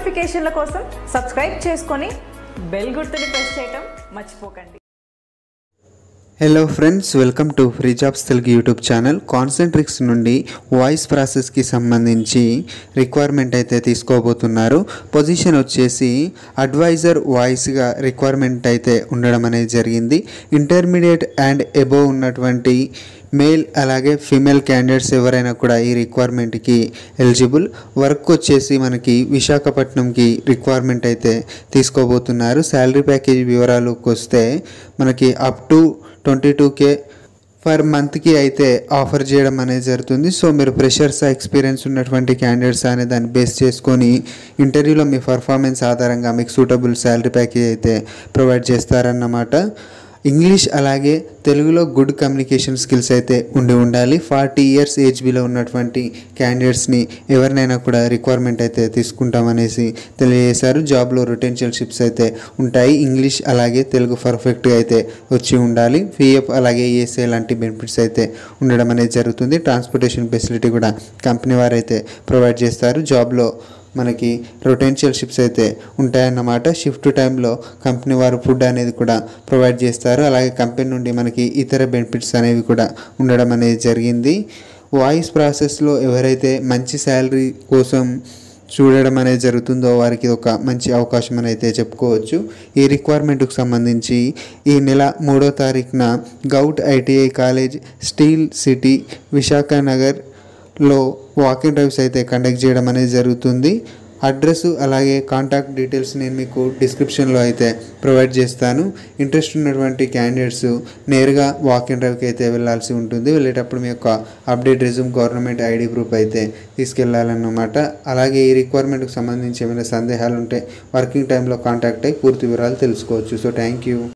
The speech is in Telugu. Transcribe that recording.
నోటిఫికేషన్ల కోసం సబ్స్క్రైబ్ చేసుకొని బెల్ గుర్తుని ప్రెస్ చేయడం మర్చిపోకండి. Hello friends, welcome to free jobs Telugu YouTube channel. Concentrix నుండి వాయిస్ ప్రాసెస్కి సంబంధించి రిక్వైర్మెంట్ అయితే తీసుకోబోతున్నారు. పొజిషన్ వచ్చేసి అడ్వైజర్ వాయిస్గా రిక్వైర్మెంట్ అయితే ఉండడం అనేది జరిగింది. ఇంటర్మీడియట్ అండ్ అబోవ్ ఉన్నటువంటి మేల్ అలాగే ఫీమేల్ క్యాండిడేట్స్ ఎవరైనా కూడా ఈ రిక్వైర్మెంట్కి ఎలిజిబుల్. వర్క్ వచ్చేసి మనకి విశాఖపట్నంకి రిక్వైర్మెంట్ అయితే తీసుకోబోతున్నారు. శాలరీ ప్యాకేజ్ వివరాలకు వస్తే మనకి అప్ టు 22K పర్ మంత్కి అయితే ఆఫర్ చేయడం అనేది జరుగుతుంది. సో మీరు ఫ్రెషర్స్ ఎక్స్పీరియన్స్ ఉన్నటువంటి క్యాండిడేట్స్ అనే దాన్ని బేస్ చేసుకొని ఇంటర్వ్యూలో మీ పర్ఫార్మెన్స్ ఆధారంగా మీకు సూటబుల్ శాలరీ ప్యాకేజ్ అయితే ప్రొవైడ్ చేస్తారన్నమాట. ఇంగ్లీష్ అలాగే తెలుగులో గుడ్ కమ్యూనికేషన్ స్కిల్స్ అయితే ఉండాలి. 40 ఇయర్స్ ఏజ్ బిలో ఉన్నటువంటి క్యాండిడేట్స్ని ఎవరినైనా కూడా రిక్వైర్మెంట్ అయితే తీసుకుంటామనేసి తెలియజేశారు. జాబ్లో రొటెన్షిప్స్ అయితే ఉంటాయి. ఇంగ్లీష్ అలాగే తెలుగు పర్ఫెక్ట్గా అయితే వచ్చి ఉండాలి. పిఎఫ్ అలాగే ఈఎస్ఐ లాంటి బెనిఫిట్స్ అయితే ఉండడం అనేది జరుగుతుంది. ట్రాన్స్పోర్టేషన్ ఫెసిలిటీ కూడా కంపెనీ వారు అయితే ప్రొవైడ్ చేస్తారు. జాబ్లో మనకి రొటెన్షిప్స్ అయితే ఉంటాయన్నమాట. షిఫ్ట్ టైంలో కంపెనీ వారు ఫుడ్ అనేది కూడా ప్రొవైడ్ చేస్తారు. అలాగే కంపెనీ నుండి మనకి ఇతర బెనిఫిట్స్ అనేవి కూడా ఉండడం అనేది జరిగింది. వాయిస్ ప్రాసెస్లో ఎవరైతే మంచి శాలరీ కోసం చూడడం అనేది జరుగుతుందో వారికి ఒక మంచి అవకాశం అని అయితే చెప్పుకోవచ్చు. ఈ రిక్వైర్మెంట్కి సంబంధించి ఈ నెల 3వ తారీఖున గౌట్ ITI college steel city Visakha నగర్లో వాకింగ్ డ్రైవ్స్ అయితే కండక్ట్ చేయడం అనేది జరుగుతుంది. అడ్రస్ అలాగే కాంటాక్ట్ డీటెయిల్స్ నేను మీకు డిస్క్రిప్షన్లో అయితే ప్రొవైడ్ చేస్తాను. ఇంట్రెస్ట్ ఉన్నటువంటి క్యాండిడేట్స్ నేరుగా వాకింగ్ డ్రైవ్కి అయితే వెళ్ళాల్సి ఉంటుంది. వెళ్ళేటప్పుడు మీ యొక్క update resume, government ID proof అయితే తీసుకెళ్ళాలన్నమాట. అలాగే ఈ రిక్వైర్మెంట్కి సంబంధించి ఏమైనా సందేహాలు ఉంటే వర్కింగ్ టైంలో కాంటాక్ట్ అయ్యి పూర్తి వివరాలు తెలుసుకోవచ్చు. So thank you.